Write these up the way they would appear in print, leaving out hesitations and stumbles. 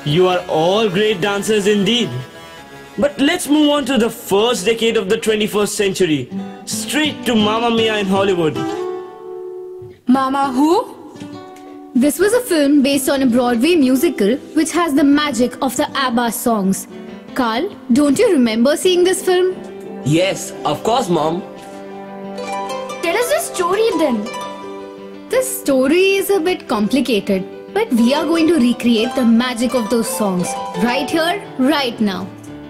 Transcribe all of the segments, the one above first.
You are all great dancers indeed. But let's move on to the first decade of the 21st century. Straight to Mamma Mia in Hollywood. Mama who? This was a film based on a Broadway musical which has the magic of the ABBA songs. Carl, don't you remember seeing this film? Yes, of course, Mom. Tell us the story then. The story is a bit complicated, but we are going to recreate the magic of those songs right here, right now.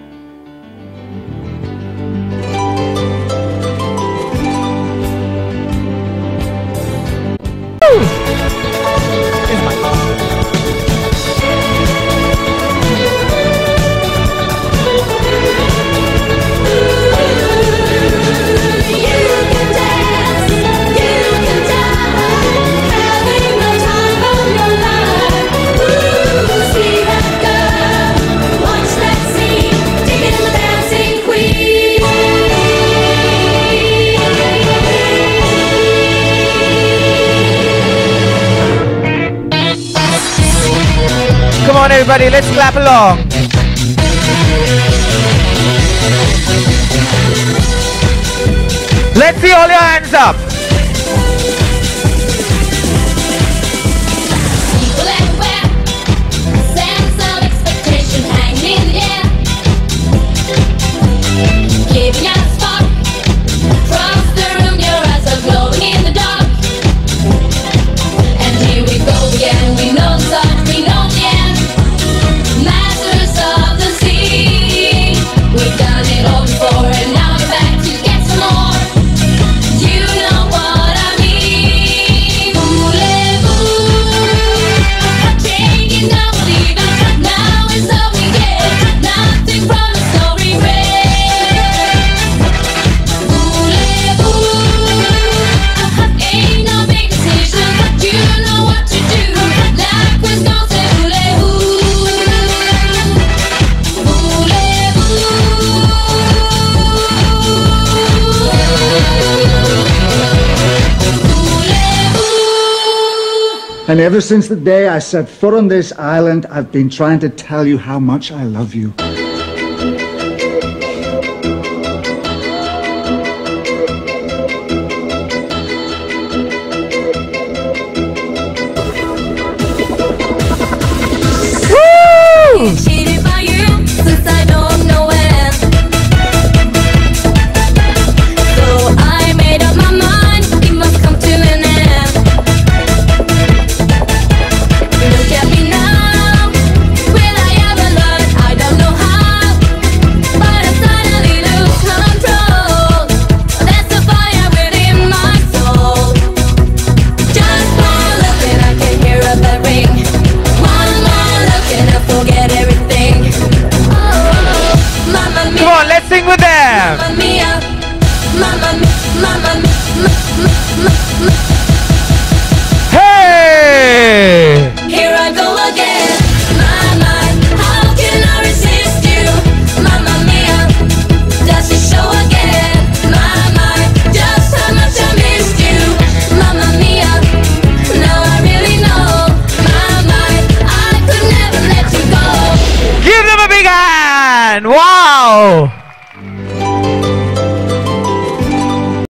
Come on everybody, let's clap along. Let's see all your hands up. People everywhere, sense of expectation hanging in the air. Giving out a spark, across the room your eyes are glowing in the dark. And here we go again, we know the start, we know the end. Masters of the sea, we've done it all before and now we're back to get some more. You know what I mean. Voulez-vous, taking now or leaving. Now is all we get, nothing from the story read. Voulez-vous, ain't no big decision, you know what to do. Like was gonna say voulez-vous, And ever since the day I set foot on this island, I've been trying to tell you how much I love you. cheated by you since I don't know when. So I made up my mind, it must come to an end. Look at me now, will I ever learn? I don't know how, but I suddenly lose control. There's a fire within my soul. Just one look and I can hear a bell ring. One more look and I forget everything. Oh, Mamma Mia. Come on, let's sing with them. Mamma Mia, Mamma Mia, Hey! here I go again. My, how can I resist you? Mamma Mia, does it show again? My, just how much I missed you. Mamma Mia, now I really know. My, I could never let you go. Give them a big hand! Wow!